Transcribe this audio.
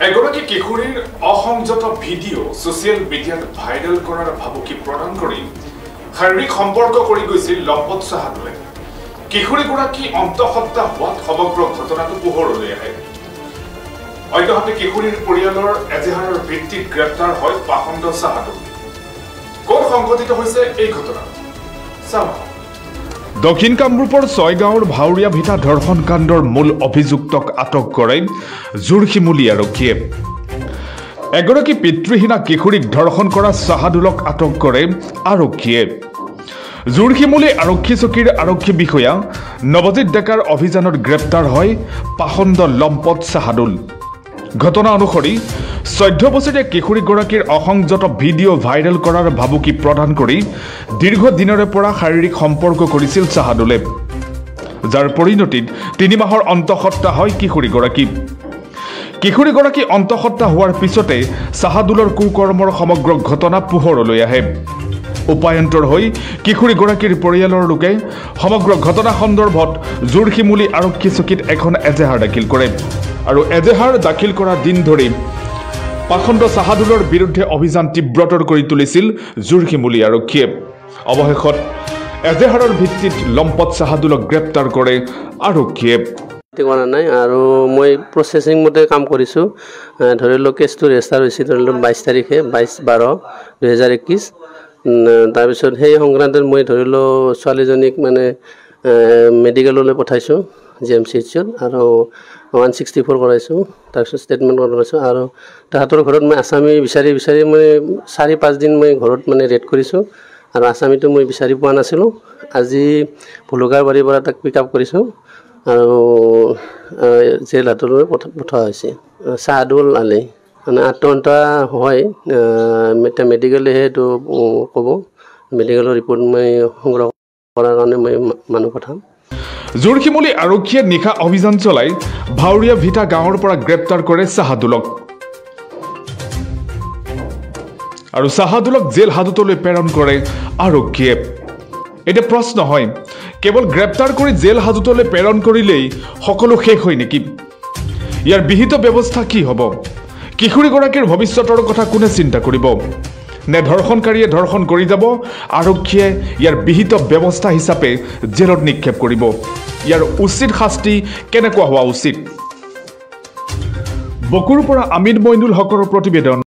এগৰাকী কিশোৰীৰ অসংযত ভিডিঅ' ছ'চিয়েল মিডিয়াত ভাইৰেল কৰাৰ ভাবুকি প্ৰদান কৰি শাৰীৰিক সম্পৰ্ক কৰি গৈছিল লম্পট চাহাদুলে। কিশোৰীগৰাকী অন্তঃসত্ত্বা হোৱাত সমগ্ৰ ঘটনাটো পোহৰলৈ আহে। অন্যহাতে কিশোৰীৰ পৰিয়ালৰ এজেহাৰৰ ভিত্তিত গ্ৰেপ্তাৰ হয় পাখণ্ড চাহাদুল। ক'ত সংঘটিত হৈছে এই ঘটনা চাওক। দক্ষিণ কামৰূপৰ ছয়গাঁৱৰ ভাউৰীয়া ভিটা ধৰ্ষণ কাণ্ডৰ মূল অভিযুক্তক আটক কৰে জোৰশিমুলী আৰক্ষীয়ে। এগৰাকী পিতৃহীনা কিশোৰীক ধৰ্ষণ কৰা চাহাদুলক আটক কৰে আৰক্ষীয়ে। জোৰশিমুলী আৰক্ষী চকীৰ আৰক্ষী বিষয়া নৱজিৎ ডেকাৰ অভিযানত গ্ৰেপ্তাৰ হয় পাখণ্ড লম্পট চাহাদুল। ঘটনা অনুসৰি 14 বছৰীয়া কিশোৰীগৰাকীৰ অসংযত ভিডিঅ' ভাইৰেল কৰাৰ ভাবুকি প্ৰদান কৰি দীৰ্ঘদিনৰে পৰা শাৰীৰিক সম্পৰ্ক কৰিছিল চাহাদুলে, যাৰ পৰিণতিত 3 মাহৰ অন্তঃসত্ত্বা হয় কিশোৰীগৰাকী। কিশোৰীগৰাকী অন্তঃসত্ত্বা হোৱাৰ পিছতে চাহাদুলৰ কুকৰ্মৰ সমগ্ৰ ঘটনা পোহৰলৈ আহে। উপায়ন্তৰ হৈ কিশোৰীগৰাকীৰ পৰিয়ালৰ লোকে সমগ্ৰ ঘটনা সন্দৰ্ভত জোৰশিমুলী আৰক্ষী চকীত এখন এজেহাৰ দাখিল কৰে আৰু এজেহাৰ দাখিল কৰা দিন ধৰি পাখণ্ড চাহাদুলৰ বিৰুদ্ধে অভিযান তীব্ৰতৰ কৰি তুলিছিল জোৰশিমুলী আৰক্ষীয়ে। অৱশেষত এজেহাৰৰ ভিত্তিত লম্পট চাহাদুলক গ্ৰেপ্তাৰ কৰে আৰক্ষীয়ে। কৰা নাই আৰু মই প্ৰচেছিং মতে কাম কৰিছোঁ। ধৰি লওক কেছটো ৰেজিষ্টাৰ হৈছিল ধৰি লওক 22 তাৰিখে 22/12/2021। তাৰপিছত সেই সংক্ৰান্তত মই ধৰি লওক ছোৱালীজনীক মানে মেডিকেললৈ পঠাইছোঁ GMCHত আৰু 164 কৰাইছোঁ। তাৰপিছত ষ্টেটমেণ্ট কৰাইছোঁ আৰু তাহাঁতৰ ঘৰত মই আছামী বিচাৰি মই 4-5 দিন মই ঘৰত মানে ৰেড কৰিছোঁ আৰু আছামীটো মই বিচাৰি পোৱা নাছিলোঁ। আজি ভুলুকাৰ বাৰীৰ পৰা তাক পিক আপ কৰিছোঁ আৰু জেল হাতলৈ পঠোৱা হৈছে। চাহাদুল আলি মানে আত্মহত্যা হয়, এতিয়া মেডিকেলেহে এইটো ক'ব। মেডিকেলৰ ৰিপৰ্ট মই সংগ্ৰহ কৰাৰ কাৰণে মই মানুহ পঠাম। জোৰশিমুলী আৰক্ষীয়ে নিশা অভিযান চলাই ভাউৰীয়া ভিটা গাঁৱৰ পৰা গ্ৰেপ্তাৰ কৰে চাহাদুলক আৰু চাহাদুলক জেল হাজতলৈ প্ৰেৰণ কৰে আৰক্ষীয়ে। এতিয়া প্ৰশ্ন হয়, কেৱল গ্ৰেপ্তাৰ কৰি জেল হাজতলৈ প্ৰেৰণ কৰিলেই সকলো শেষ হয় নেকি? ইয়াৰ বিহিত ব্যৱস্থা কি হ'ব? কিশোৰীগৰাকীৰ ভৱিষ্যতৰ কথা কোনে চিন্তা কৰিব? নে ধৰ্ষণকাৰীয়ে ধৰ্ষণ কৰি যাব, আৰক্ষীয়ে ইয়াৰ বিহিত ব্যৱস্থা হিচাপে জেলত নিক্ষেপ কৰিব? ইয়াৰ উচিত শাস্তি কেনেকুৱা হোৱা উচিত? বকুৰ পৰা আমিন মইনুল হকৰ প্ৰতিবেদন।